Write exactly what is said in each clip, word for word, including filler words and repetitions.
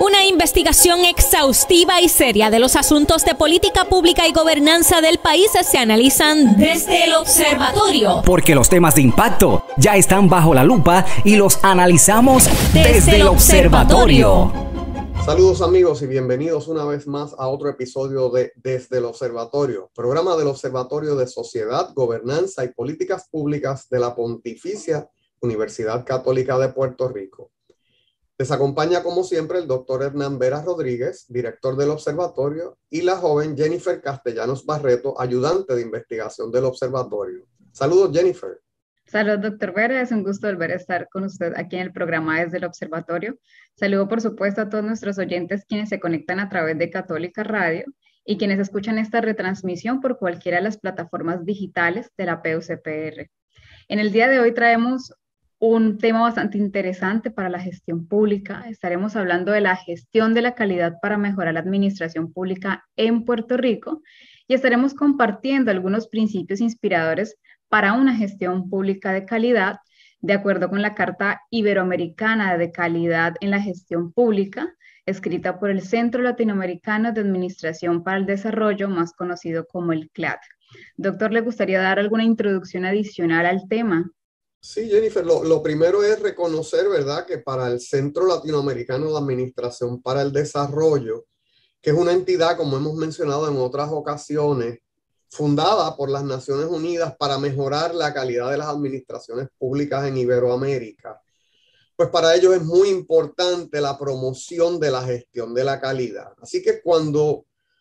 Una investigación exhaustiva y seria de los asuntos de política pública y gobernanza del país se analizan desde el observatorio. Porque los temas de impacto ya están bajo la lupa y los analizamos desde, desde el observatorio. observatorio. Saludos amigos y bienvenidos una vez más a otro episodio de Desde el Observatorio, programa del Observatorio de Sociedad, Gobernanza y Políticas Públicas de la Pontificia Universidad Católica de Puerto Rico. Les acompaña como siempre el doctor Hernán Vera Rodríguez, director del observatorio, y la joven Jennifer Castellanos Barreto, ayudante de investigación del observatorio. Saludos, Jennifer. Saludos, doctor Vera. Es un gusto volver a estar con usted aquí en el programa Desde el Observatorio. Saludo, por supuesto, a todos nuestros oyentes quienes se conectan a través de Católica Radio y quienes escuchan esta retransmisión por cualquiera de las plataformas digitales de la P U C P R. En el día de hoy traemos un tema bastante interesante para la gestión pública. Estaremos hablando de la gestión de la calidad para mejorar la administración pública en Puerto Rico y estaremos compartiendo algunos principios inspiradores para una gestión pública de calidad, de acuerdo con la Carta Iberoamericana de Calidad en la Gestión Pública, escrita por el Centro Latinoamericano de Administración para el Desarrollo, más conocido como el C L A D. Doctor, ¿le gustaría dar alguna introducción adicional al tema? Sí, Jennifer, lo, lo primero es reconocer, ¿verdad?, que para el Centro Latinoamericano de Administración para el Desarrollo, que es una entidad, como hemos mencionado en otras ocasiones, fundada por las Naciones Unidas para mejorar la calidad de las administraciones públicas en Iberoamérica, pues para ellos es muy importante la promoción de la gestión de la calidad. Así que cuando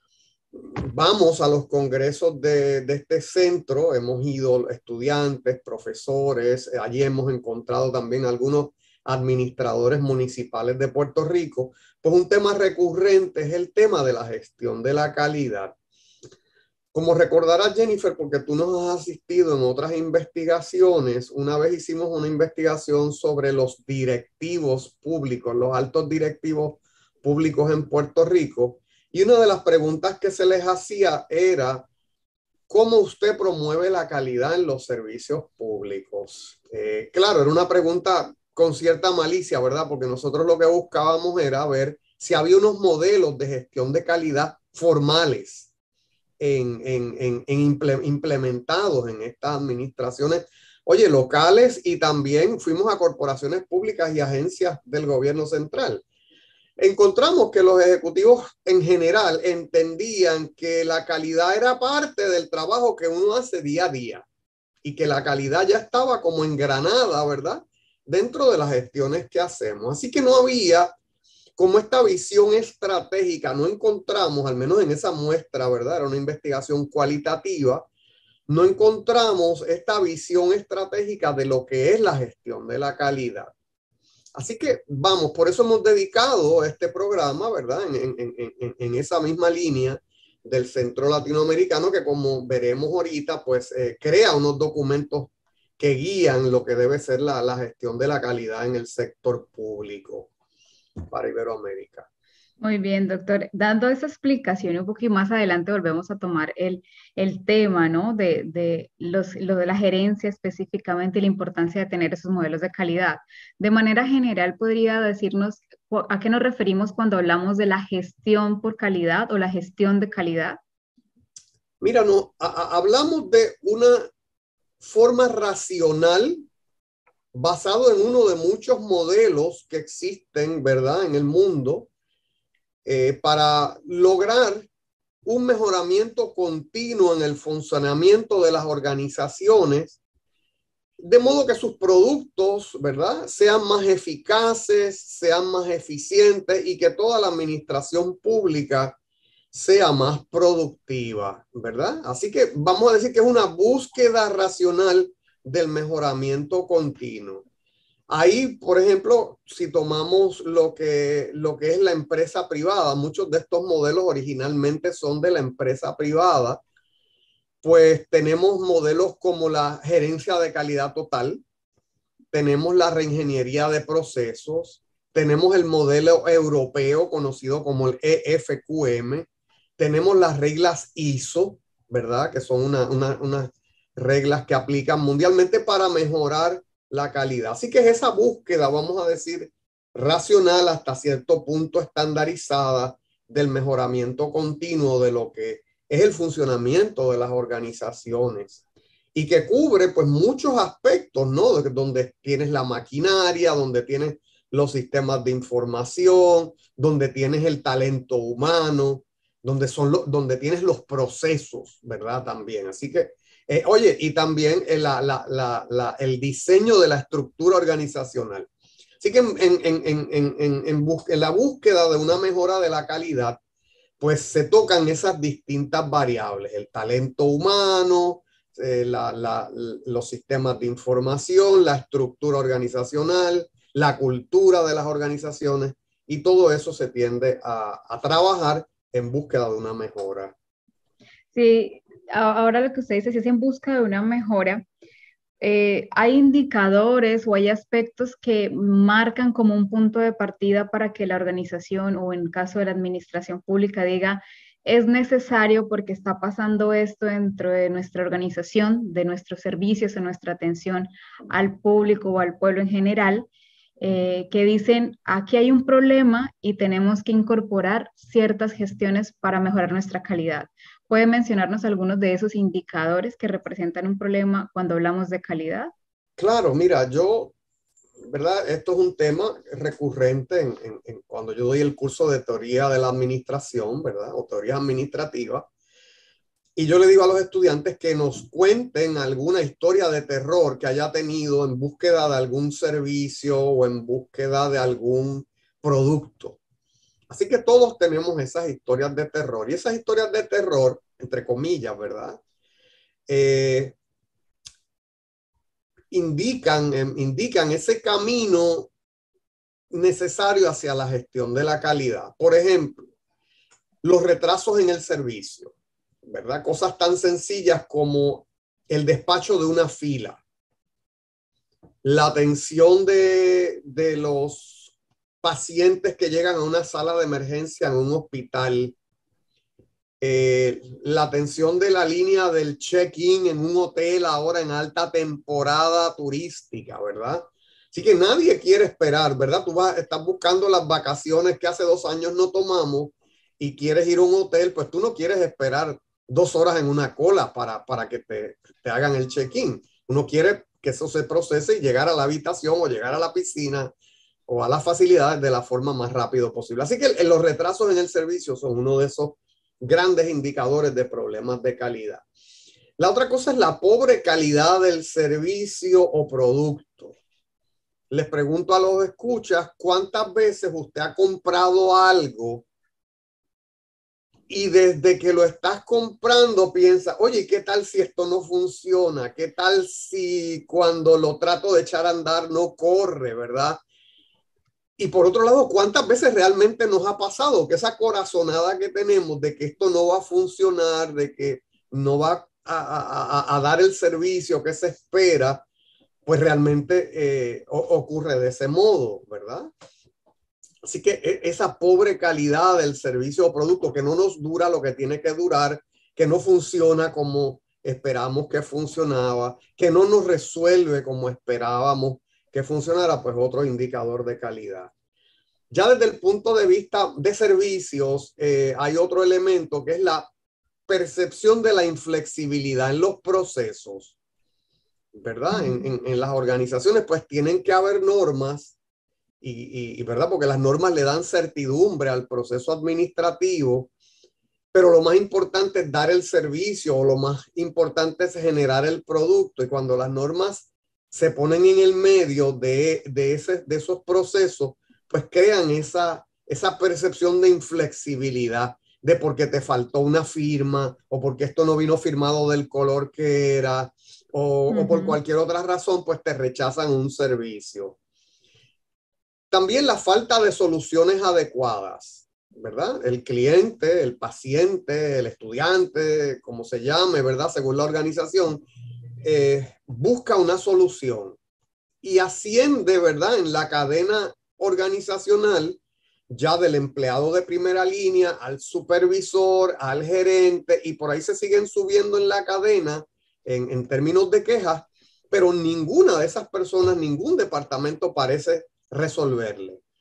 vamos a los congresos de, de este centro, hemos ido estudiantes, profesores, allí hemos encontrado también algunos administradores municipales de Puerto Rico, pues un tema recurrente es el tema de la gestión de la calidad. Como recordarás, Jennifer, porque tú nos has asistido en otras investigaciones, una vez hicimos una investigación sobre los directivos públicos, los altos directivos públicos en Puerto Rico, y una de las preguntas que se les hacía era, ¿cómo usted promueve la calidad en los servicios públicos? Eh, claro, era una pregunta con cierta malicia, ¿verdad? Porque nosotros lo que buscábamos era ver si había unos modelos de gestión de calidad formales En, en, en, en implementados en estas administraciones, oye, locales, y también fuimos a corporaciones públicas y agencias del gobierno central. Encontramos que los ejecutivos en general entendían que la calidad era parte del trabajo que uno hace día a día y que la calidad ya estaba como engranada, ¿verdad?, dentro de las gestiones que hacemos. Así que no había como esta visión estratégica, no encontramos, al menos en esa muestra, ¿verdad?, era una investigación cualitativa, no encontramos esta visión estratégica de lo que es la gestión de la calidad. Así que vamos, por eso hemos dedicado este programa, ¿verdad?, en, en, en, en esa misma línea del Centro Latinoamericano, que como veremos ahorita, pues eh, crea unos documentos que guían lo que debe ser la, la gestión de la calidad en el sector público para Iberoamérica. Muy bien, doctor. Dando esa explicación, un poquito más adelante volvemos a tomar el, el tema, ¿no?, de, de los, lo de la gerencia específicamente y la importancia de tener esos modelos de calidad. De manera general, ¿podría decirnos a qué nos referimos cuando hablamos de la gestión por calidad o la gestión de calidad? Mira, no, a, a, hablamos de una forma racional basado en uno de muchos modelos que existen, ¿verdad?, en el mundo, eh, para lograr un mejoramiento continuo en el funcionamiento de las organizaciones, de modo que sus productos, ¿verdad?, sean más eficaces, sean más eficientes y que toda la administración pública sea más productiva, ¿verdad? Así que vamos a decir que es una búsqueda racional del mejoramiento continuo. Ahí, por ejemplo, si tomamos lo que, lo que es la empresa privada, muchos de estos modelos originalmente son de la empresa privada, pues tenemos modelos como la gerencia de calidad total, tenemos la reingeniería de procesos, tenemos el modelo europeo conocido como el E F Q M, tenemos las reglas I S O, ¿verdad?, que son una, una, una reglas que aplican mundialmente para mejorar la calidad. Así que es esa búsqueda, vamos a decir, racional, hasta cierto punto estandarizada, del mejoramiento continuo de lo que es el funcionamiento de las organizaciones y que cubre pues muchos aspectos, ¿no? Donde tienes la maquinaria, donde tienes los sistemas de información, donde tienes el talento humano, donde, son lo, donde tienes los procesos, ¿verdad? También. Así que, eh, oye, y también el, la, la, la, la, el diseño de la estructura organizacional. Así que en, en, en, en, en, en, bus en la búsqueda de una mejora de la calidad, pues se tocan esas distintas variables, el talento humano, eh, la, la, los sistemas de información, la estructura organizacional, la cultura de las organizaciones, y todo eso se tiende a, a trabajar en búsqueda de una mejora. Sí, ahora lo que usted dice, si es en busca de una mejora, eh, hay indicadores o hay aspectos que marcan como un punto de partida para que la organización o en caso de la administración pública diga, es necesario porque está pasando esto dentro de nuestra organización, de nuestros servicios, de nuestra atención al público o al pueblo en general, eh, que dicen, aquí hay un problema y tenemos que incorporar ciertas gestiones para mejorar nuestra calidad. ¿Puede mencionarnos algunos de esos indicadores que representan un problema cuando hablamos de calidad? Claro, mira, yo, ¿verdad? Esto es un tema recurrente en, en, en cuando yo doy el curso de teoría de la administración, ¿verdad? O teoría administrativa. Y yo le digo a los estudiantes que nos cuenten alguna historia de terror que haya tenido en búsqueda de algún servicio o en búsqueda de algún producto. Así que todos tenemos esas historias de terror. Y esas historias de terror, entre comillas, ¿verdad? Eh, indican, eh, indican ese camino necesario hacia la gestión de la calidad. Por ejemplo, los retrasos en el servicio, ¿verdad? Cosas tan sencillas como el despacho de una fila, la atención de, de los pacientes que llegan a una sala de emergencia en un hospital, eh, la atención de la línea del check-in en un hotel ahora en alta temporada turística, ¿verdad? Así que nadie quiere esperar, ¿verdad? Tú vas, estás buscando las vacaciones que hace dos años no tomamos y quieres ir a un hotel, pues tú no quieres esperar dos horas en una cola para, para que te, te hagan el check-in. Uno quiere que eso se procese y llegar a la habitación o llegar a la piscina o a las facilidades de la forma más rápido posible. Así que los retrasos en el servicio son uno de esos grandes indicadores de problemas de calidad. La otra cosa es la pobre calidad del servicio o producto. Les pregunto a los escuchas, ¿cuántas veces usted ha comprado algo y desde que lo estás comprando piensa, oye, ¿qué tal si esto no funciona? ¿Qué tal si cuando lo trato de echar a andar no corre, verdad? Y por otro lado, ¿cuántas veces realmente nos ha pasado que esa corazonada que tenemos de que esto no va a funcionar, de que no va a, a, a dar el servicio que se espera, pues realmente eh, ocurre de ese modo, ¿verdad? Así que esa pobre calidad del servicio o producto que no nos dura lo que tiene que durar, que no funciona como esperamos que funcionaba, que no nos resuelve como esperábamos que funcionara, pues otro indicador de calidad. Ya desde el punto de vista de servicios, eh, hay otro elemento que es la percepción de la inflexibilidad en los procesos, ¿verdad? En, en, en las organizaciones, pues tienen que haber normas y, y, y, ¿verdad? Porque las normas le dan certidumbre al proceso administrativo, pero lo más importante es dar el servicio o lo más importante es generar el producto. Y cuando las normas se ponen en el medio de, de, ese, de esos procesos, pues crean esa, esa percepción de inflexibilidad, de porque te faltó una firma o porque esto no vino firmado del color que era o, uh-huh. o por cualquier otra razón, pues te rechazan un servicio. También la falta de soluciones adecuadas, ¿verdad? El cliente, el paciente, el estudiante, como se llame, ¿verdad? Según la organización, eh, busca una solución y asciende, ¿verdad? En la cadena organizacional, ya del empleado de primera línea al supervisor, al gerente, y por ahí se siguen subiendo en la cadena en, en términos de quejas, pero ninguna de esas personas, ningún departamento parece resolverle.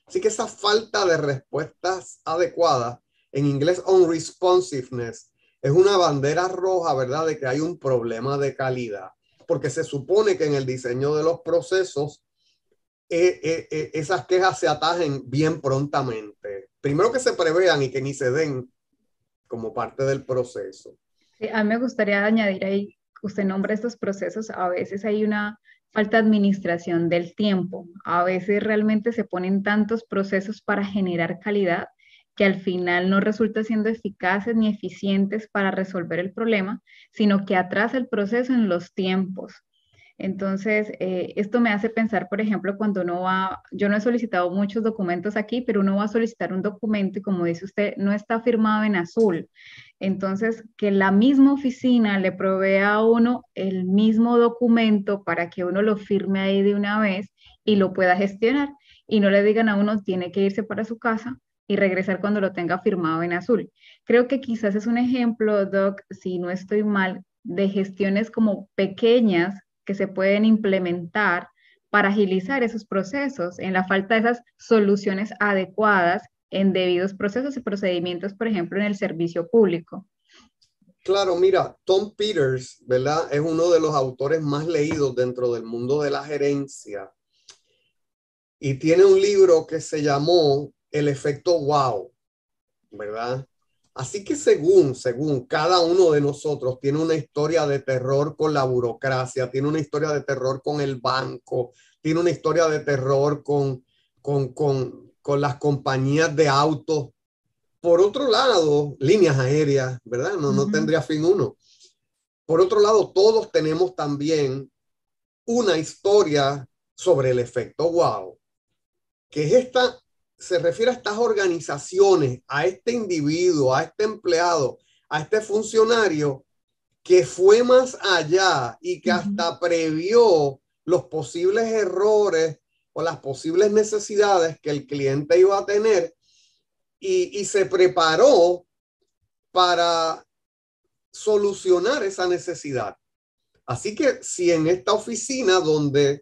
Así que esa falta de respuestas adecuadas, en inglés unresponsiveness, es una bandera roja, ¿verdad?, de que hay un problema de calidad, porque se supone que en el diseño de los procesos eh, eh, eh, esas quejas se atajen bien prontamente. Primero que se prevean y que ni se den como parte del proceso. Sí, a mí me gustaría añadir ahí, usted nombra estos procesos, a veces hay una falta de administración del tiempo, a veces realmente se ponen tantos procesos para generar calidad que al final no resulta siendo eficaces ni eficientes para resolver el problema, sino que atrasa el proceso en los tiempos. Entonces, eh, esto me hace pensar, por ejemplo, cuando uno va, yo no he solicitado muchos documentos aquí, pero uno va a solicitar un documento y como dice usted, no está firmado en azul. Entonces, que la misma oficina le provea a uno el mismo documento para que uno lo firme ahí de una vez y lo pueda gestionar y no le digan a uno, tiene que irse para su casa y regresar cuando lo tenga firmado en azul. Creo que quizás es un ejemplo, Doc, si no estoy mal, de gestiones como pequeñas que se pueden implementar para agilizar esos procesos, en la falta de esas soluciones adecuadas en debidos procesos y procedimientos, por ejemplo, en el servicio público. Claro, mira, Tom Peters, ¿verdad? Es uno de los autores más leídos dentro del mundo de la gerencia y tiene un libro que se llamó El efecto wow, ¿verdad? Así que según, según cada uno de nosotros tiene una historia de terror con la burocracia, tiene una historia de terror con el banco, tiene una historia de terror con, con, con, con las compañías de autos. Por otro lado, líneas aéreas, ¿verdad? No, no tendría fin uno. Por otro lado, todos tenemos también una historia sobre el efecto wow, que es esta... se refiere a estas organizaciones, a este individuo, a este empleado, a este funcionario que fue más allá y que hasta previó los posibles errores o las posibles necesidades que el cliente iba a tener y, y se preparó para solucionar esa necesidad. Así que si en esta oficina donde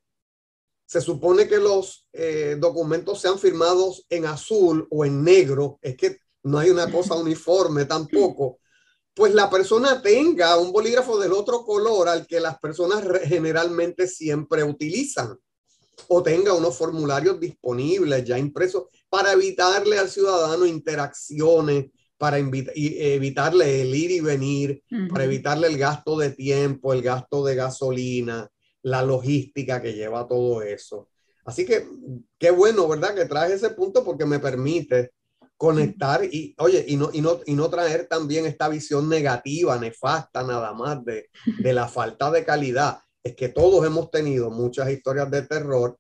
se supone que los eh, documentos sean firmados en azul o en negro, es que no hay una cosa uniforme tampoco, pues la persona tenga un bolígrafo del otro color al que las personas generalmente siempre utilizan, o tenga unos formularios disponibles ya impresos para evitarle al ciudadano interacciones, para evitarle el ir y venir, uh-huh. para evitarle el gasto de tiempo, el gasto de gasolina, la logística que lleva todo eso. Así que qué bueno, ¿verdad? Que traes ese punto porque me permite conectar y, oye, y no, y no, y no traer también esta visión negativa, nefasta, nada más de, de la falta de calidad. Es que todos hemos tenido muchas historias de terror,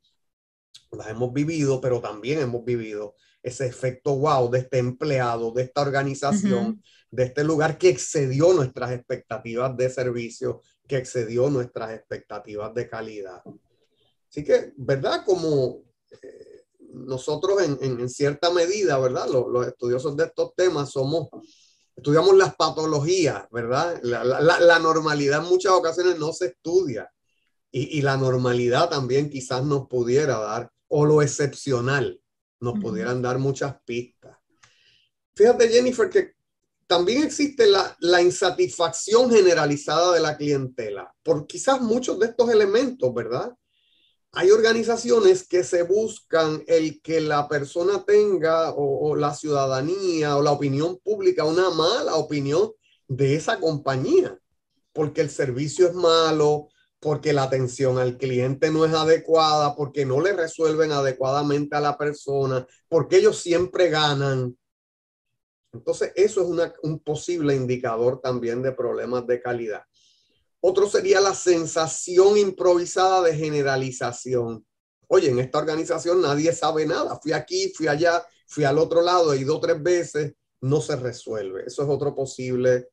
las hemos vivido, pero también hemos vivido ese efecto wow de este empleado, de esta organización, uh-huh. de este lugar que excedió nuestras expectativas de servicio, que excedió nuestras expectativas de calidad. Así que, ¿verdad? Como eh, nosotros en, en, en cierta medida, ¿verdad? Los, los estudiosos de estos temas somos, estudiamos las patologías, ¿verdad? La, la, la normalidad en muchas ocasiones no se estudia y, y la normalidad también quizás nos pudiera dar, o lo excepcional, nos uh-huh. pudieran dar muchas pistas. Fíjate, Jennifer, que también existe la, la insatisfacción generalizada de la clientela por quizás muchos de estos elementos, ¿verdad? Hay organizaciones que se buscan el que la persona tenga o, o la ciudadanía o la opinión pública una mala opinión de esa compañía, porque el servicio es malo, porque la atención al cliente no es adecuada, porque no le resuelven adecuadamente a la persona, porque ellos siempre ganan. Entonces, eso es una, un posible indicador también de problemas de calidad. Otro sería la sensación improvisada de generalización. Oye, en esta organización nadie sabe nada. Fui aquí, fui allá, fui al otro lado, he ido tres veces, no se resuelve. Eso es otro posible,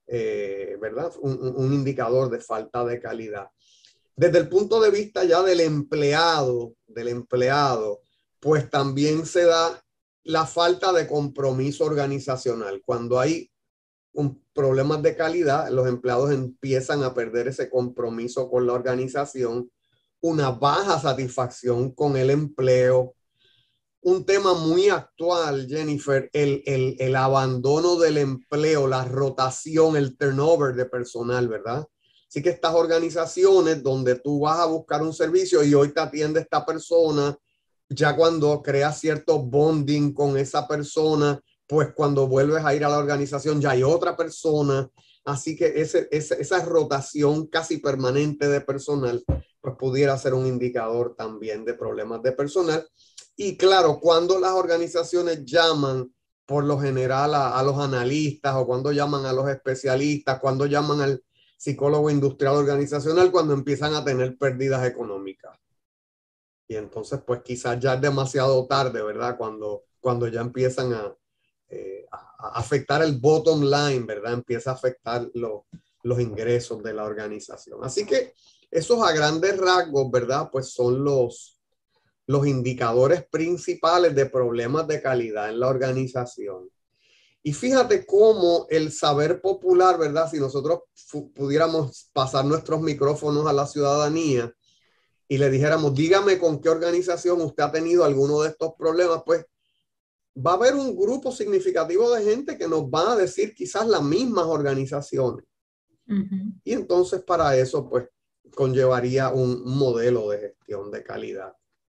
eh, ¿verdad? Un, un indicador de falta de calidad. Desde el punto de vista ya del empleado, del empleado, pues también se da la falta de compromiso organizacional. Cuando hay un problemas de calidad, los empleados empiezan a perder ese compromiso con la organización, una baja satisfacción con el empleo, un tema muy actual, Jennifer, el, el, el abandono del empleo, la rotación, el turnover de personal, ¿verdad? Así que estas organizaciones donde tú vas a buscar un servicio y hoy te atiende esta persona, ya cuando creas cierto bonding con esa persona, pues cuando vuelves a ir a la organización ya hay otra persona. Así que ese, ese, esa rotación casi permanente de personal, pues pudiera ser un indicador también de problemas de personal. Y claro, cuando las organizaciones llaman por lo general a, a los analistas o cuando llaman a los especialistas, cuando llaman al psicólogo industrial organizacional, cuando empiezan a tener pérdidas económicas. Y entonces, pues quizás ya es demasiado tarde, ¿verdad? Cuando, cuando ya empiezan a, eh, a, a afectar el bottom line, ¿verdad? Empieza a afectar lo, los ingresos de la organización. Así que esos a grandes rasgos, ¿verdad? Pues son los, los indicadores principales de problemas de calidad en la organización. Y fíjate cómo el saber popular, ¿verdad? Si nosotros pudiéramos pasar nuestros micrófonos a la ciudadanía y le dijéramos, dígame con qué organización usted ha tenido alguno de estos problemas, pues va a haber un grupo significativo de gente que nos va a decir quizás las mismas organizaciones. Uh-huh. Y entonces para eso, pues, conllevaría un modelo de gestión de calidad.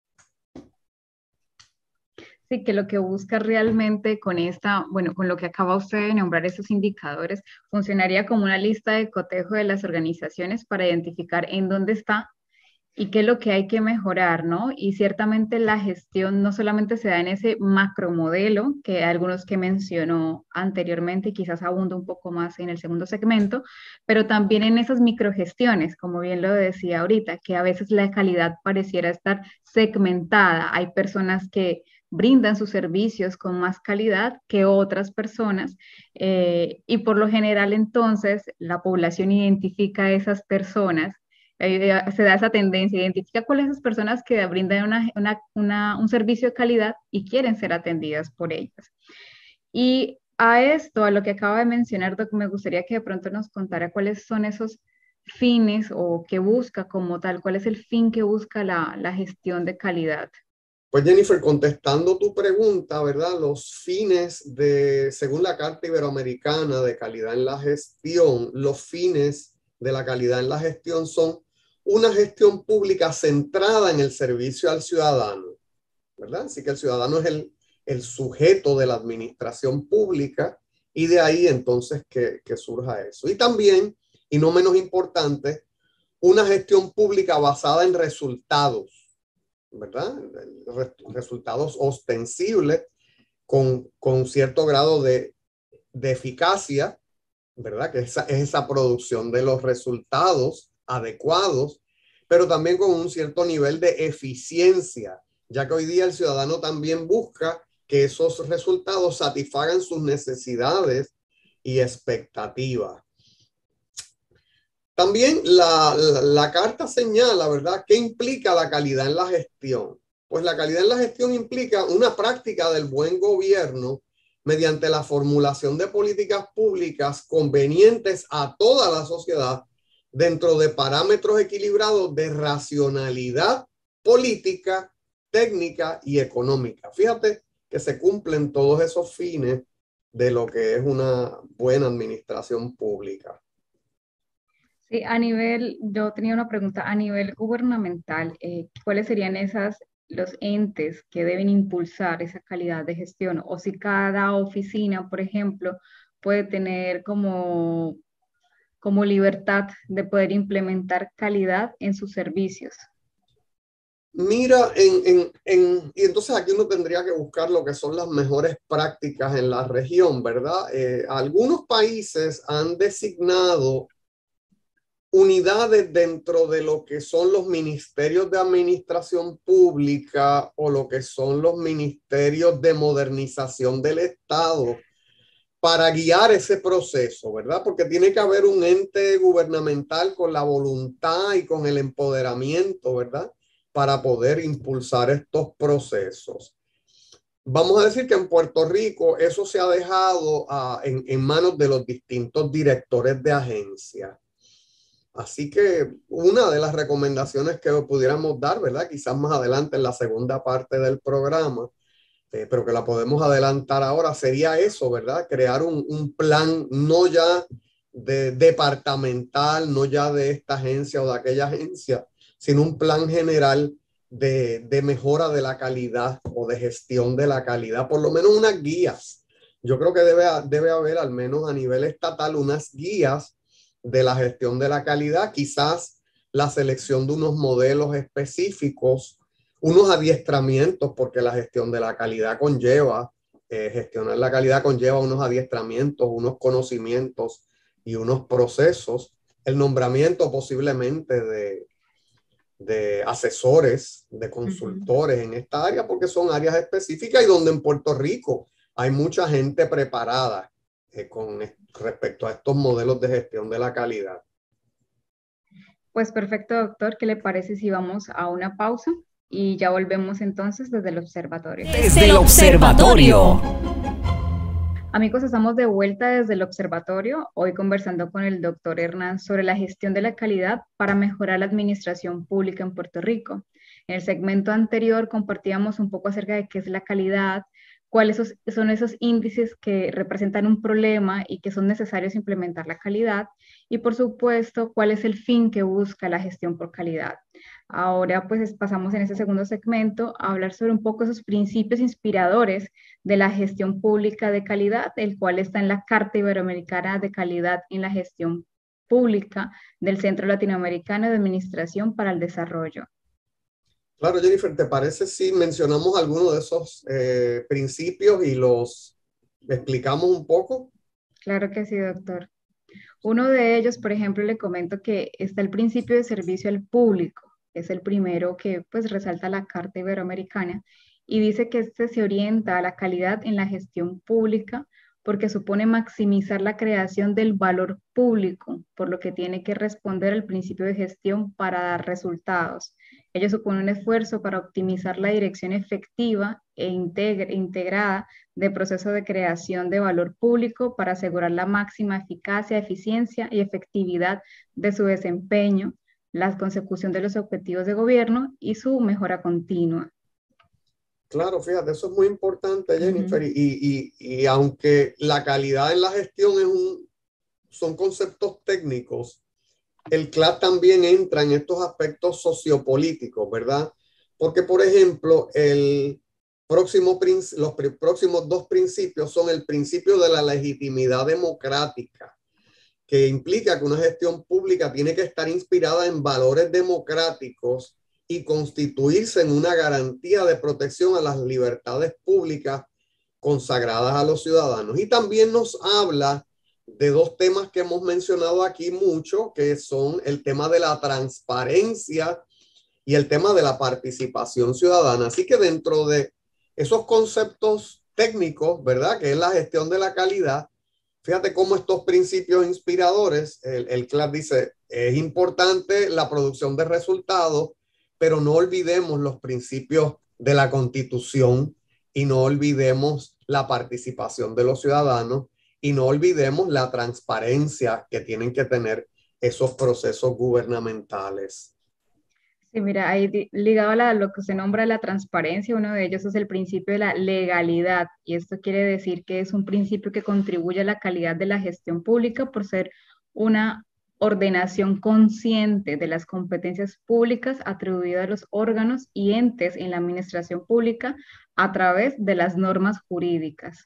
Sí, que lo que busca realmente con esta, bueno, con lo que acaba usted de nombrar, esos indicadores, funcionaría como una lista de cotejo de las organizaciones para identificar en dónde está y qué es lo que hay que mejorar, ¿no? Y ciertamente la gestión no solamente se da en ese macromodelo, que algunos que mencionó anteriormente, y quizás abundo un poco más en el segundo segmento, pero también en esas microgestiones, como bien lo decía ahorita, que a veces la calidad pareciera estar segmentada. Hay personas que brindan sus servicios con más calidad que otras personas eh, y por lo general entonces la población identifica a esas personas, eh, se da esa tendencia, identifica cuáles son esas personas que brindan una, una, una, un servicio de calidad y quieren ser atendidas por ellas. Y a esto, a lo que acaba de mencionar, Doc, me gustaría que de pronto nos contara cuáles son esos fines o que busca como tal, cuál es el fin que busca la, la gestión de calidad. Pues Jennifer, contestando tu pregunta, ¿verdad? Los fines de, según la Carta Iberoamericana de Calidad en la Gestión, los fines de la calidad en la gestión son una gestión pública centrada en el servicio al ciudadano, ¿verdad? Así que el ciudadano es el, el sujeto de la administración pública y de ahí entonces que, que surja eso. Y también, y no menos importante, una gestión pública basada en resultados, ¿verdad? Resultados ostensibles con, con cierto grado de, de eficacia, ¿verdad? Que esa, es esa producción de los resultados adecuados, pero también con un cierto nivel de eficiencia, ya que hoy día el ciudadano también busca que esos resultados satisfagan sus necesidades y expectativas. También la, la, la carta señala, ¿verdad?, qué implica la calidad en la gestión. Pues la calidad en la gestión implica una práctica del buen gobierno mediante la formulación de políticas públicas convenientes a toda la sociedad dentro de parámetros equilibrados de racionalidad política, técnica y económica. Fíjate que se cumplen todos esos fines de lo que es una buena administración pública. Sí, a nivel, yo tenía una pregunta, a nivel gubernamental, eh, ¿cuáles serían esas, los entes que deben impulsar esa calidad de gestión? O si cada oficina, por ejemplo, puede tener como, como libertad de poder implementar calidad en sus servicios. Mira, en, en, en, y entonces aquí uno tendría que buscar lo que son las mejores prácticas en la región, ¿verdad? Eh, algunos países han designado unidades dentro de lo que son los ministerios de administración pública o lo que son los ministerios de modernización del Estado para guiar ese proceso, ¿verdad? Porque tiene que haber un ente gubernamental con la voluntad y con el empoderamiento, ¿verdad?, para poder impulsar estos procesos. Vamos a decir que en Puerto Rico eso se ha dejado uh, en, en manos de los distintos directores de agencia. Así que una de las recomendaciones que pudiéramos dar, ¿verdad?, quizás más adelante en la segunda parte del programa, eh, pero que la podemos adelantar ahora, sería eso, ¿verdad? Crear un, un plan no ya de departamental, no ya de esta agencia o de aquella agencia, sino un plan general de, de mejora de la calidad o de gestión de la calidad, por lo menos unas guías. Yo creo que debe, debe haber al menos a nivel estatal unas guías de la gestión de la calidad, quizás la selección de unos modelos específicos, unos adiestramientos, porque la gestión de la calidad conlleva, eh, gestionar la calidad conlleva unos adiestramientos, unos conocimientos y unos procesos, el nombramiento posiblemente de, de asesores, de consultores uh-huh. en esta área, porque son áreas específicas y donde en Puerto Rico hay mucha gente preparada eh, con respecto a estos modelos de gestión de la calidad. Pues perfecto, doctor. ¿Qué le parece si vamos a una pausa? Y ya volvemos entonces desde el observatorio. Desde el observatorio. Amigos, estamos de vuelta desde el observatorio, hoy conversando con el doctor Hernán sobre la gestión de la calidad para mejorar la administración pública en Puerto Rico. En el segmento anterior compartíamos un poco acerca de qué es la calidad, cuáles son esos índices que representan un problema y que son necesarios implementar la calidad, y por supuesto, cuál es el fin que busca la gestión por calidad. Ahora pues pasamos en este segundo segmento a hablar sobre un poco esos principios inspiradores de la gestión pública de calidad, el cual está en la Carta Iberoamericana de Calidad en la Gestión Pública del Centro Latinoamericano de Administración para el Desarrollo. Claro, Jennifer, ¿te parece si mencionamos algunos de esos eh, principios y los explicamos un poco? Claro que sí, doctor. Uno de ellos, por ejemplo, le comento que está el principio de servicio al público. Es el primero que pues resalta la Carta Iberoamericana y dice que este se orienta a la calidad en la gestión pública porque supone maximizar la creación del valor público, por lo que tiene que responder al principio de gestión para dar resultados. Ello supone un esfuerzo para optimizar la dirección efectiva e integra, integrada del proceso de creación de valor público para asegurar la máxima eficacia, eficiencia y efectividad de su desempeño, la consecución de los objetivos de gobierno y su mejora continua. Claro, fíjate, eso es muy importante, Jennifer, uh-huh. y, y, y aunque la calidad en la gestión es un, son conceptos técnicos, el C L A D también entra en estos aspectos sociopolíticos, ¿verdad? Porque, por ejemplo, el próximo, los próximos dos principios son el principio de la legitimidad democrática, que implica que una gestión pública tiene que estar inspirada en valores democráticos y constituirse en una garantía de protección a las libertades públicas consagradas a los ciudadanos. Y también nos habla de dos temas que hemos mencionado aquí mucho, que son el tema de la transparencia y el tema de la participación ciudadana. Así que dentro de esos conceptos técnicos, ¿verdad?, que es la gestión de la calidad, fíjate cómo estos principios inspiradores, el, el C L A D dice, es importante la producción de resultados, pero no olvidemos los principios de la Constitución y no olvidemos la participación de los ciudadanos y no olvidemos la transparencia que tienen que tener esos procesos gubernamentales. Sí, mira, ahí ligado a la, lo que se nombra la transparencia, uno de ellos es el principio de la legalidad, y esto quiere decir que es un principio que contribuye a la calidad de la gestión pública por ser una ordenación consciente de las competencias públicas atribuidas a los órganos y entes en la administración pública a través de las normas jurídicas.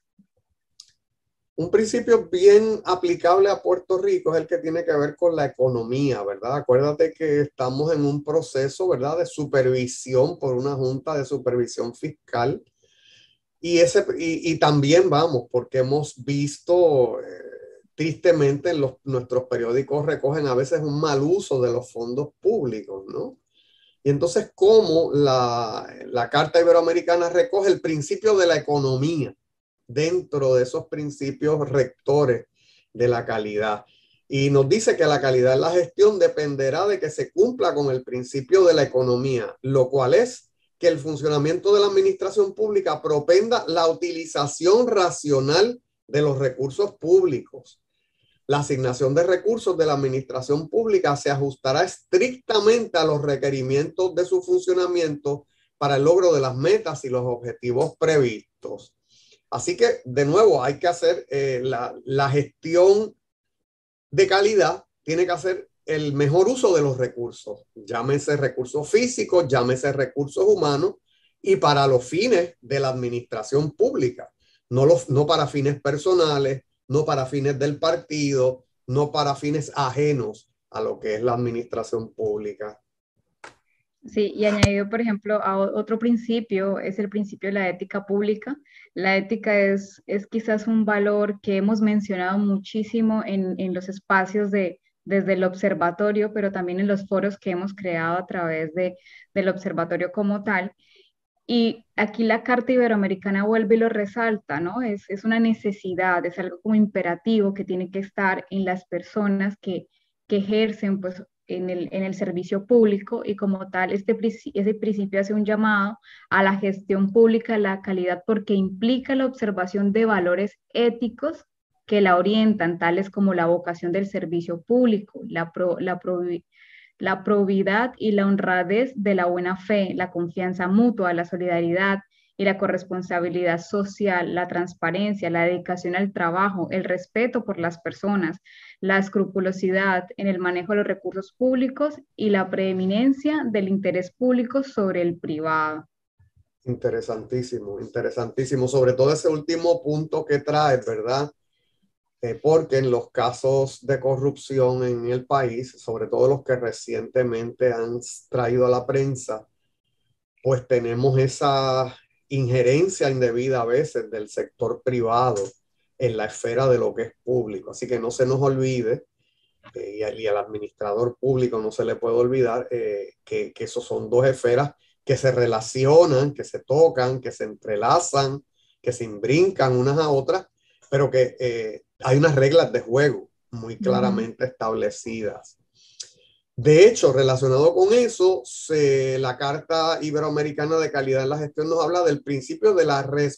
Un principio bien aplicable a Puerto Rico es el que tiene que ver con la economía, ¿verdad? Acuérdate que estamos en un proceso, ¿verdad?, de supervisión por una junta de supervisión fiscal y, ese, y, y también vamos, porque hemos visto... Eh, tristemente en los, nuestros periódicos recogen a veces un mal uso de los fondos públicos, ¿no? Y entonces, ¿cómo la, la Carta Iberoamericana recoge el principio de la economía dentro de esos principios rectores de la calidad? Y nos dice que la calidad en la gestión dependerá de que se cumpla con el principio de la economía, lo cual es que el funcionamiento de la administración pública propenda la utilización racional de los recursos públicos. La asignación de recursos de la administración pública se ajustará estrictamente a los requerimientos de su funcionamiento para el logro de las metas y los objetivos previstos. costos. Así que, de nuevo, hay que hacer eh, la, la gestión de calidad, tiene que hacer el mejor uso de los recursos, llámese recursos físicos, llámese recursos humanos, y para los fines de la administración pública, no, los, no para fines personales, no para fines del partido, no para fines ajenos a lo que es la administración pública. Sí, y añadido, por ejemplo, a otro principio, es el principio de la ética pública. La ética es, es quizás un valor que hemos mencionado muchísimo en, en los espacios de, desde el observatorio, pero también en los foros que hemos creado a través de, del observatorio como tal. Y aquí la Carta Iberoamericana vuelve y lo resalta, ¿no? Es, es una necesidad, es algo como imperativo que tiene que estar en las personas que, que ejercen, pues, en el, en el servicio público, y como tal, este, ese principio hace un llamado a la gestión pública de la calidad porque implica la observación de valores éticos que la orientan, tales como la vocación del servicio público, la, pro, la, provi, la probidad y la honradez de la buena fe, la confianza mutua, la solidaridad y la corresponsabilidad social, la transparencia, la dedicación al trabajo, el respeto por las personas, la escrupulosidad en el manejo de los recursos públicos y la preeminencia del interés público sobre el privado. Interesantísimo, interesantísimo, sobre todo ese último punto que trae, ¿verdad? Eh, porque en los casos de corrupción en el país, sobre todo los que recientemente han traído a la prensa, pues tenemos esa injerencia indebida a veces del sector privado en la esfera de lo que es público. Así que no se nos olvide, eh, y, al, y al administrador público no se le puede olvidar eh, que, que esos son dos esferas que se relacionan, que se tocan, que se entrelazan, que se imbrincan unas a otras, pero que eh, hay unas reglas de juego muy claramente uh-huh. establecidas. De hecho, relacionado con eso, se, la Carta Iberoamericana de Calidad en la Gestión nos habla del principio de la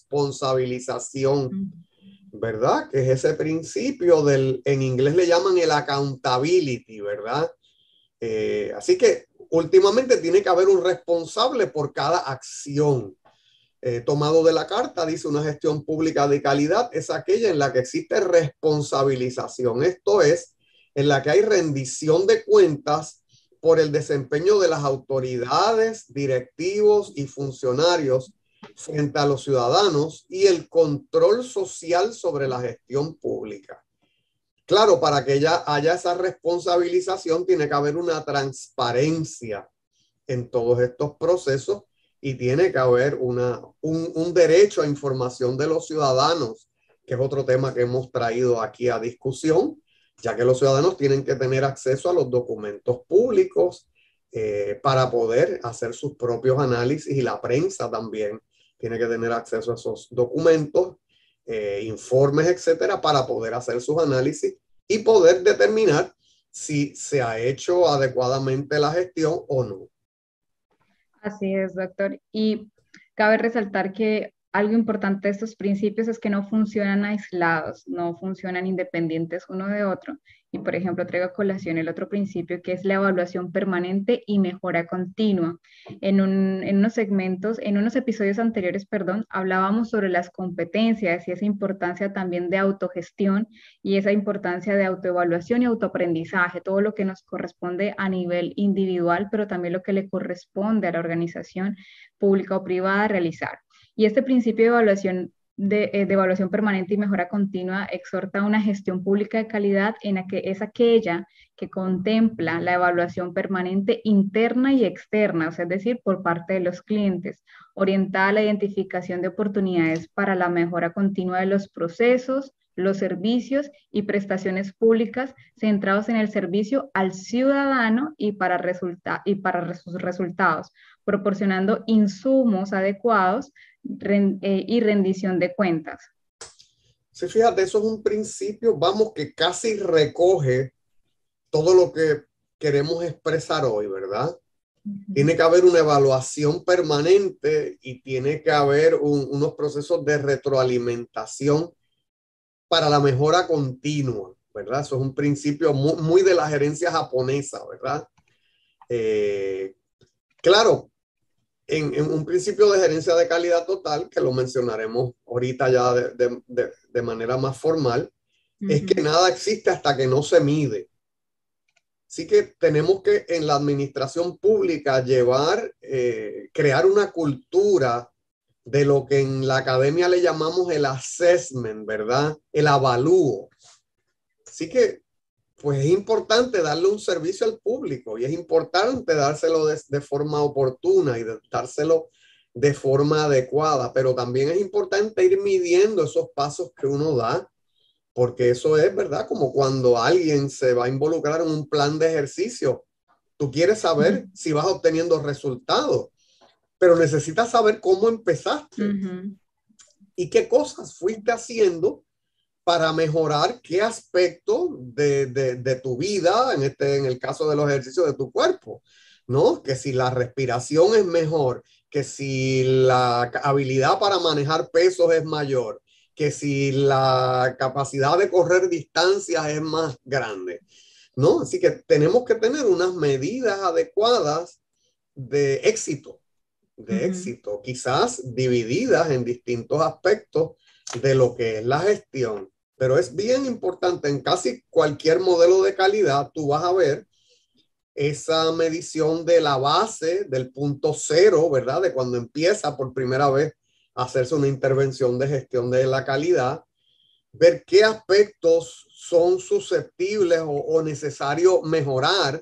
responsabilización, ¿verdad? Que es ese principio del, en inglés le llaman el accountability, ¿verdad? Eh, así que últimamente tiene que haber un responsable por cada acción. Eh, tomado de la Carta, dice: una gestión pública de calidad es aquella en la que existe responsabilización, esto es, en la que hay rendición de cuentas por el desempeño de las autoridades, directivos y funcionarios frente a los ciudadanos y el control social sobre la gestión pública. Claro, para que ya haya esa responsabilización tiene que haber una transparencia en todos estos procesos y tiene que haber una, un, un derecho a información de los ciudadanos, que es otro tema que hemos traído aquí a discusión, ya que los ciudadanos tienen que tener acceso a los documentos públicos eh, para poder hacer sus propios análisis, y la prensa también tiene que tener acceso a esos documentos, eh, informes, etcétera, para poder hacer sus análisis y poder determinar si se ha hecho adecuadamente la gestión o no. Así es, doctor. Y cabe resaltar que algo importante de estos principios es que no funcionan aislados, no funcionan independientes uno de otro. Y, por ejemplo, traigo a colación el otro principio, que es la evaluación permanente y mejora continua. En, un, en unos segmentos, en unos episodios anteriores, perdón, hablábamos sobre las competencias y esa importancia también de autogestión y esa importancia de autoevaluación y autoaprendizaje, todo lo que nos corresponde a nivel individual, pero también lo que le corresponde a la organización pública o privada realizar. Y este principio de evaluación, de, de evaluación permanente y mejora continua exhorta a una gestión pública de calidad en la que es aquella que contempla la evaluación permanente interna y externa, o sea, es decir, por parte de los clientes, orientada a la identificación de oportunidades para la mejora continua de los procesos, los servicios y prestaciones públicas centrados en el servicio al ciudadano y para, resulta y para sus resultados, proporcionando insumos adecuados y rendición de cuentas. Sí, fíjate, eso es un principio, vamos, que casi recoge todo lo que queremos expresar hoy, ¿verdad? Uh-huh. Tiene que haber una evaluación permanente y tiene que haber un, unos procesos de retroalimentación para la mejora continua, ¿verdad? Eso es un principio muy, muy de la gerencia japonesa, ¿verdad? Eh, claro, en, en un principio de gerencia de calidad total, que lo mencionaremos ahorita ya de, de, de, de manera más formal, uh-huh. es que nada existe hasta que no se mide. Así que tenemos que en la administración pública llevar, eh, crear una cultura de lo que en la academia le llamamos el assessment, ¿verdad? El avalúo. Así que, pues es importante darle un servicio al público y es importante dárselo de, de forma oportuna y de, dárselo de forma adecuada, pero también es importante ir midiendo esos pasos que uno da, porque eso es, ¿verdad? Como cuando alguien se va a involucrar en un plan de ejercicio. Tú quieres saber uh-huh. si vas obteniendo resultados, pero necesitas saber cómo empezaste uh-huh. y qué cosas fuiste haciendo para mejorar qué aspecto de, de, de tu vida, en, este, en el caso de los ejercicios de tu cuerpo, ¿no? Que si la respiración es mejor, que si la habilidad para manejar pesos es mayor, que si la capacidad de correr distancias es más grande, ¿no? Así que tenemos que tener unas medidas adecuadas de éxito, de uh-huh. éxito, quizás divididas en distintos aspectos de lo que es la gestión. Pero es bien importante, en casi cualquier modelo de calidad, tú vas a ver esa medición de la base, del punto cero, ¿verdad? De cuando empieza por primera vez a hacerse una intervención de gestión de la calidad, ver qué aspectos son susceptibles o, o necesario mejorar.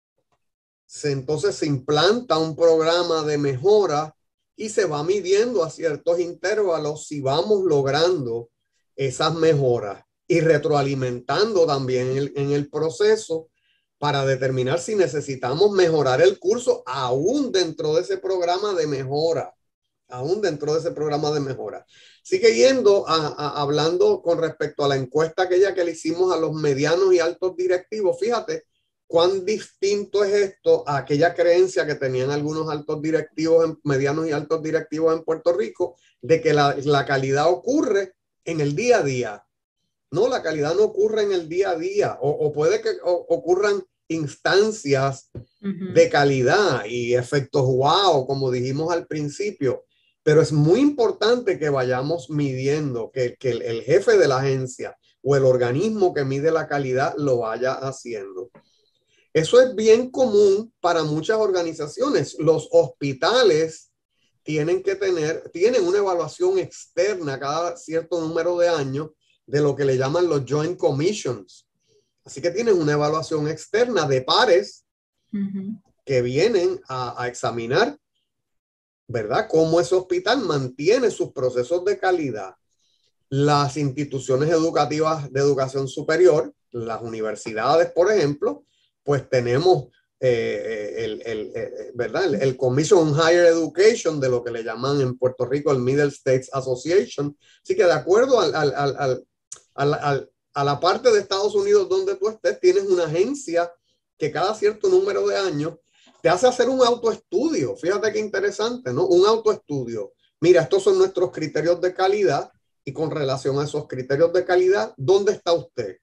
Se, entonces se implanta un programa de mejora y se va midiendo a ciertos intervalos si vamos logrando esas mejoras y retroalimentando también en el, en el proceso para determinar si necesitamos mejorar el curso aún dentro de ese programa de mejora, aún dentro de ese programa de mejora. Sigue yendo a, a, hablando con respecto a la encuesta aquella que le hicimos a los medianos y altos directivos. Fíjate cuán distinto es esto a aquella creencia que tenían algunos altos directivos, en, medianos y altos directivos en Puerto Rico, de que la, la calidad ocurre en el día a día. No, la calidad no ocurre en el día a día, o, o puede que o, ocurran instancias uh-huh. de calidad y efectos wow, como dijimos al principio, pero es muy importante que vayamos midiendo, que, que el, el jefe de la agencia o el organismo que mide la calidad lo vaya haciendo. Eso es bien común para muchas organizaciones. Los hospitales tienen que tener, tienen una evaluación externa cada cierto número de años de lo que le llaman los Joint Commissions. Así que tienen una evaluación externa de pares uh-huh. que vienen a, a examinar, ¿verdad?, cómo ese hospital mantiene sus procesos de calidad. Las instituciones educativas de educación superior, las universidades, por ejemplo, pues tenemos Eh, el, el, el, ¿verdad? El, el Commission on Higher Education, de lo que le llaman en Puerto Rico el Middle States Association. Así que de acuerdo al, al, al, al, al, al, a la parte de Estados Unidos donde tú estés, tienes una agencia que cada cierto número de años te hace hacer un autoestudio. Fíjate qué interesante, ¿no? Un autoestudio. Mira, estos son nuestros criterios de calidad y con relación a esos criterios de calidad, ¿dónde está usted?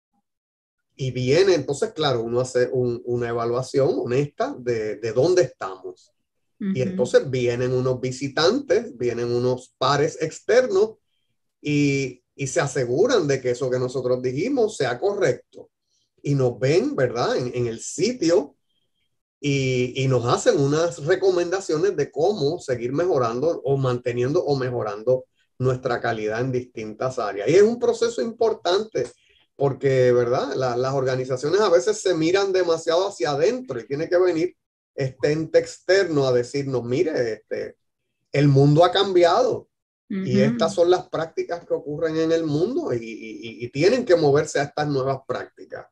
Y viene, entonces, claro, uno hace un, una evaluación honesta de, de dónde estamos. Uh-huh. Y entonces vienen unos visitantes, vienen unos pares externos y, y se aseguran de que eso que nosotros dijimos sea correcto. Y nos ven, ¿verdad?, en, en el sitio y, y nos hacen unas recomendaciones de cómo seguir mejorando o manteniendo o mejorando nuestra calidad en distintas áreas. Y es un proceso importante. Porque, ¿verdad?, La, las organizaciones a veces se miran demasiado hacia adentro y tiene que venir este ente externo a decirnos, mire, este, el mundo ha cambiado uh-huh. y estas son las prácticas que ocurren en el mundo y, y, y tienen que moverse a estas nuevas prácticas.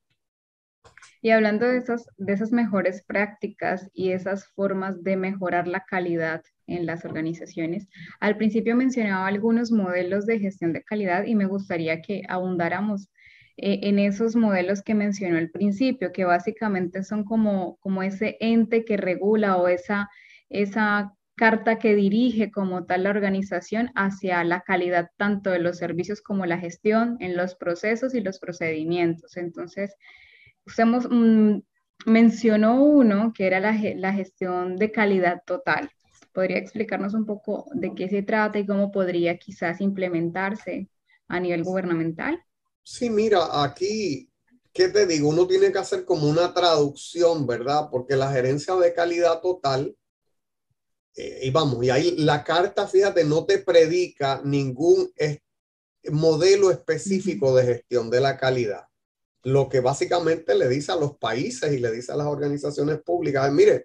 Y hablando de esas, de esas mejores prácticas y esas formas de mejorar la calidad en las organizaciones, al principio mencionaba algunos modelos de gestión de calidad y me gustaría que abundáramos en esos modelos que mencionó al principio, que básicamente son como, como ese ente que regula o esa, esa carta que dirige como tal la organización hacia la calidad tanto de los servicios como la gestión en los procesos y los procedimientos. Entonces, usted mmm, mencionó uno que era la, la gestión de calidad total. ¿Podría explicarnos un poco de qué se trata y cómo podría quizás implementarse a nivel gubernamental? Sí, mira, aquí, ¿qué te digo? Uno tiene que hacer como una traducción, ¿verdad? Porque la gerencia de calidad total, eh, y vamos, y ahí la carta, fíjate, no te predica ningún es- modelo específico de gestión de la calidad. Lo que básicamente le dice a los países y le dice a las organizaciones públicas es, mire,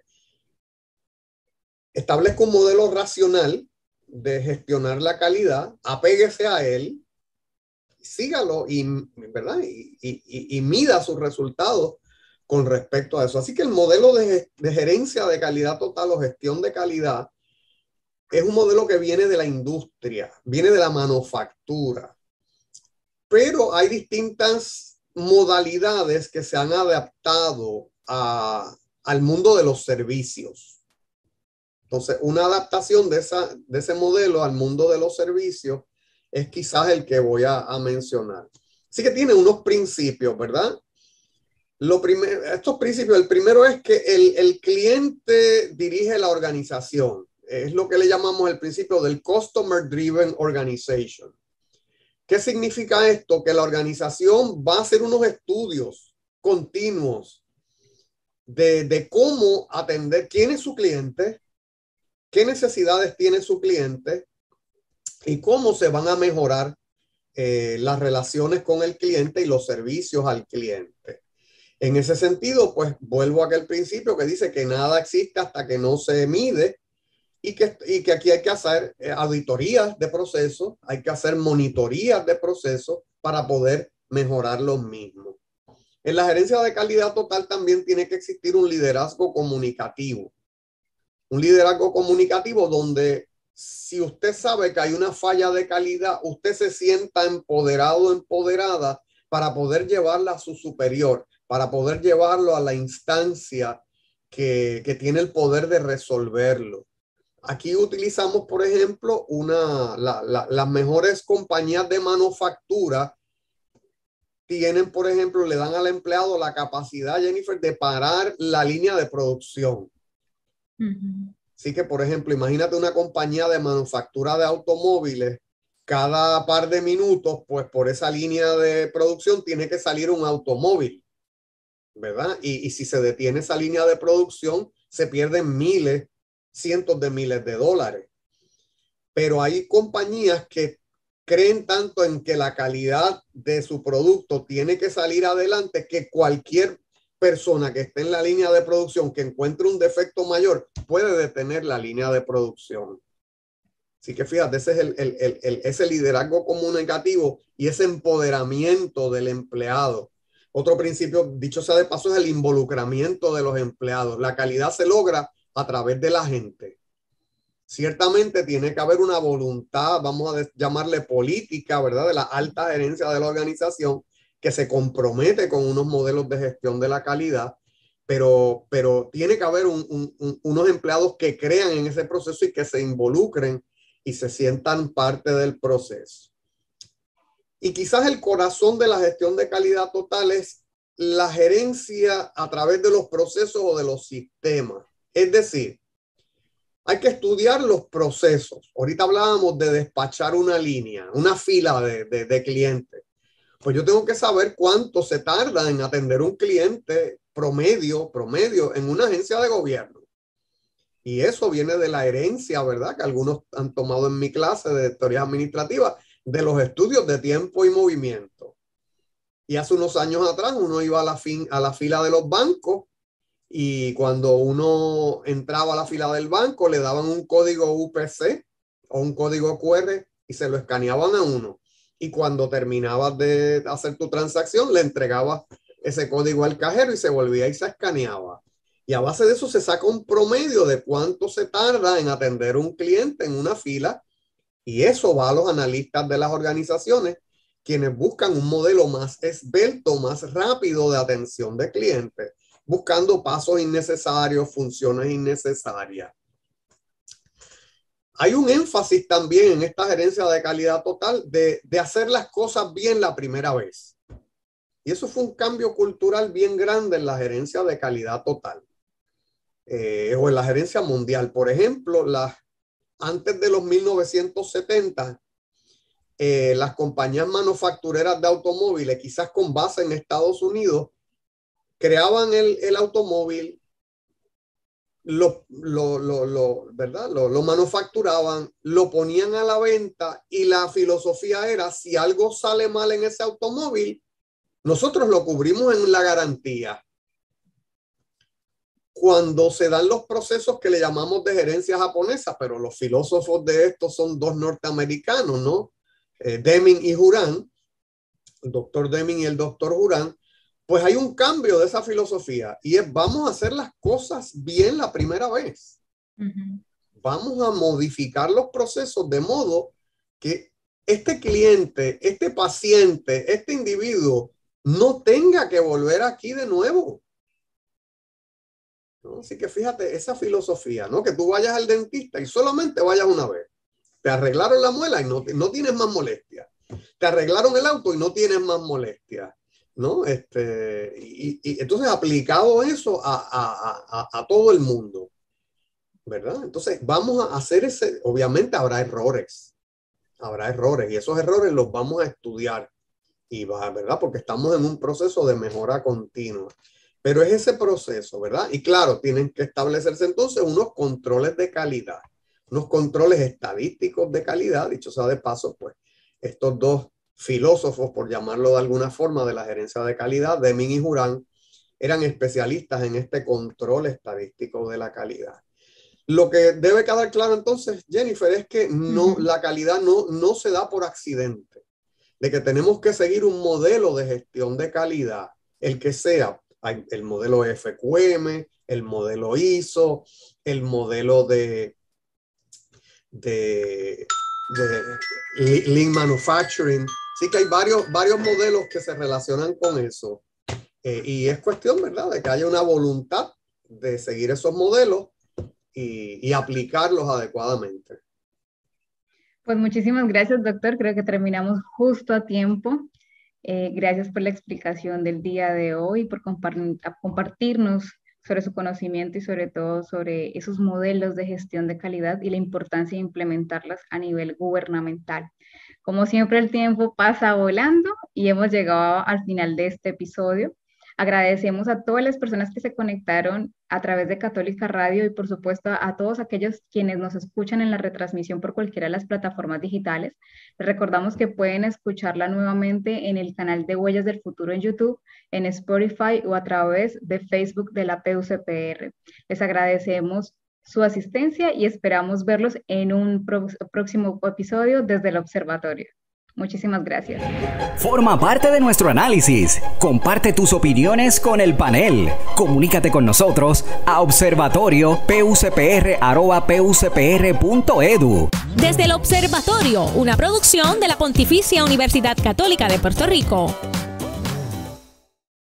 establezca un modelo racional de gestionar la calidad, apéguese a él, sígalo y, ¿verdad? Y, y, y mida sus resultados con respecto a eso. Así que el modelo de, de gerencia de calidad total o gestión de calidad es un modelo que viene de la industria, viene de la manufactura, pero hay distintas modalidades que se han adaptado a, al mundo de los servicios. Entonces, una adaptación de, esa, de ese modelo al mundo de los servicios es quizás el que voy a, a mencionar. Así que tiene unos principios, ¿verdad? Lo primer, estos principios, el primero es que el, el cliente dirige la organización. Es lo que le llamamos el principio del Customer Driven Organization. ¿Qué significa esto? Que la organización va a hacer unos estudios continuos de, de cómo atender, quién es su cliente, qué necesidades tiene su cliente y cómo se van a mejorar eh, las relaciones con el cliente y los servicios al cliente. En ese sentido, pues vuelvo a aquel principio que dice que nada existe hasta que no se mide y que, y que aquí hay que hacer eh, auditorías de procesos, hay que hacer monitorías de procesos para poder mejorar los mismos. En la gerencia de calidad total también tiene que existir un liderazgo comunicativo. Un liderazgo comunicativo donde si usted sabe que hay una falla de calidad, usted se sienta empoderado o empoderada para poder llevarla a su superior, para poder llevarlo a la instancia que, que tiene el poder de resolverlo. Aquí utilizamos, por ejemplo, una, la, la, las mejores compañías de manufactura tienen, por ejemplo, le dan al empleado la capacidad, Jennifer, de parar la línea de producción. Uh-huh. Así que, por ejemplo, imagínate una compañía de manufactura de automóviles, cada par de minutos, pues por esa línea de producción tiene que salir un automóvil, ¿verdad? Y, y si se detiene esa línea de producción, se pierden miles, cientos de miles de dólares. Pero hay compañías que creen tanto en que la calidad de su producto tiene que salir adelante que cualquier persona que esté en la línea de producción que encuentre un defecto mayor puede detener la línea de producción. Así que fíjate, ese es el, el, el, el, ese liderazgo comunicativo y ese empoderamiento del empleado. Otro principio, dicho sea de paso, es el involucramiento de los empleados. La calidad se logra a través de la gente. Ciertamente tiene que haber una voluntad, vamos a llamarle política, ¿verdad? De la alta gerencia de la organización que se compromete con unos modelos de gestión de la calidad, pero, pero tiene que haber un, un, un, unos empleados que crean en ese proceso y que se involucren y se sientan parte del proceso. Y quizás el corazón de la gestión de calidad total es la gerencia a través de los procesos o de los sistemas. Es decir, hay que estudiar los procesos. Ahorita hablábamos de despachar una línea, una fila de, de, de clientes. Pues yo tengo que saber cuánto se tarda en atender un cliente promedio, promedio en una agencia de gobierno. Y eso viene de la herencia, ¿verdad? Que algunos han tomado en mi clase de teoría administrativa, de los estudios de tiempo y movimiento. Y hace unos años atrás uno iba a la, fin, a la fila de los bancos y cuando uno entraba a la fila del banco le daban un código U P C o un código Q R y se lo escaneaban a uno. Y cuando terminabas de hacer tu transacción le entregabas ese código al cajero y se volvía y se escaneaba. Y a base de eso se saca un promedio de cuánto se tarda en atender un cliente en una fila y eso va a los analistas de las organizaciones quienes buscan un modelo más esbelto, más rápido de atención de clientes, buscando pasos innecesarios, funciones innecesarias. Hay un énfasis también en esta gerencia de calidad total de, de hacer las cosas bien la primera vez. Y eso fue un cambio cultural bien grande en la gerencia de calidad total. eh, o en la gerencia mundial. Por ejemplo, las, antes de los mil novecientos setenta, eh, las compañías manufactureras de automóviles, quizás con base en Estados Unidos, creaban el, el automóvil, lo, lo, lo, lo, ¿verdad? Lo, lo manufacturaban, lo ponían a la venta y la filosofía era, si algo sale mal en ese automóvil, nosotros lo cubrimos en la garantía. Cuando se dan los procesos que le llamamos de gerencia japonesa, pero los filósofos de esto son dos norteamericanos, ¿no? Eh, Deming y Juran, el doctor Deming y el doctor Juran, pues hay un cambio de esa filosofía y es vamos a hacer las cosas bien la primera vez. Uh-huh. Vamos a modificar los procesos de modo que este cliente, este paciente, este individuo no tenga que volver aquí de nuevo. ¿No? Así que fíjate esa filosofía, ¿no? Que tú vayas al dentista y solamente vayas una vez. Te arreglaron la muela y no, no tienes más molestia. Te arreglaron el auto y no tienes más molestia. ¿No? Este, y, y entonces aplicado eso a, a, a, a todo el mundo, ¿verdad? Entonces vamos a hacer ese, obviamente habrá errores, habrá errores y esos errores los vamos a estudiar y va, ¿verdad? Porque estamos en un proceso de mejora continua, pero es ese proceso, ¿verdad? Y claro, tienen que establecerse entonces unos controles de calidad, unos controles estadísticos de calidad, dicho sea de paso, pues estos dos filósofos, por llamarlo de alguna forma, de la gerencia de calidad, Deming y Juran, eran especialistas en este control estadístico de la calidad. Lo que debe quedar claro entonces, Jennifer, es que no, uh-huh. la calidad no, no se da por accidente, de que tenemos que seguir un modelo de gestión de calidad, el que sea, el modelo F Q M, el modelo I S O, el modelo de, de, de Lean Manufacturing. Sí que hay varios, varios modelos que se relacionan con eso. Eh, y es cuestión, ¿verdad?, de que haya una voluntad de seguir esos modelos y, y aplicarlos adecuadamente. Pues muchísimas gracias, doctor. Creo que terminamos justo a tiempo. Eh, gracias por la explicación del día de hoy, por compart- compartirnos sobre su conocimiento y sobre todo sobre esos modelos de gestión de calidad y la importancia de implementarlas a nivel gubernamental. Como siempre, el tiempo pasa volando y hemos llegado al final de este episodio. Agradecemos a todas las personas que se conectaron a través de Católica Radio y, por supuesto, a todos aquellos quienes nos escuchan en la retransmisión por cualquiera de las plataformas digitales. Les recordamos que pueden escucharla nuevamente en el canal de Huellas del Futuro en YouTube, en Spotify o a través de Facebook de la P U C P R. Les agradecemos su asistencia y esperamos verlos en un pro- próximo episodio desde el observatorio. Muchísimas gracias. Forma parte de nuestro análisis. Comparte tus opiniones con el panel. Comunícate con nosotros a observatorio p u c p r arroba p u c p r punto e d u. Desde el Observatorio, una producción de la Pontificia Universidad Católica de Puerto Rico.